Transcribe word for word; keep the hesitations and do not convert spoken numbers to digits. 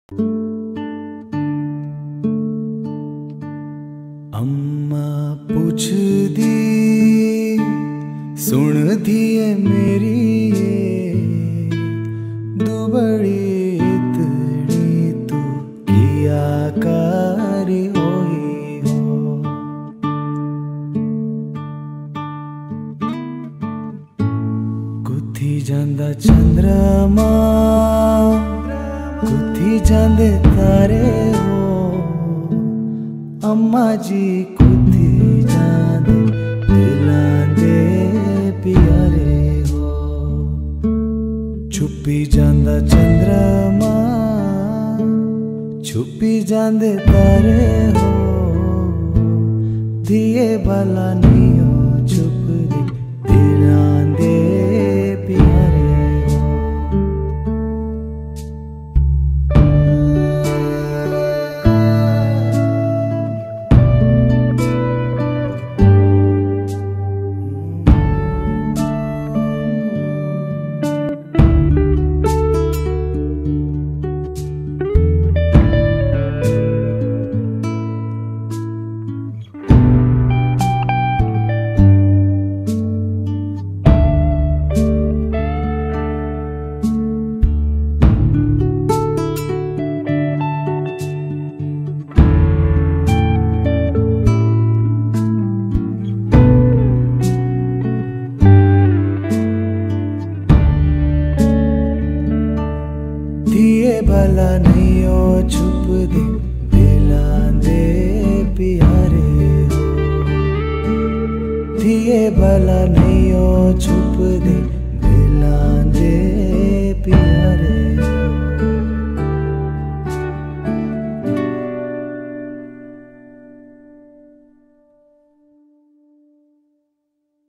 अम्मा पुछदी सुन दिए मेरी दुबड़ी इतनी तू किया कारी होई हो। कुत्थी जांदा चंद्रमा कुत्थी जांदे तारे हो। अम्मा जी कुत्थी जांदे दिलां दे प्यारे हो। छुपी जांदा चंद्रमा छुपी जांदे तारे हो। दिए भला नियो छुपदी दिलां दे प्यारे हो। दिए भला नहीं हो छुप दे दिलां दे प्यारे हो। दिए भला नहीं हो छुप दे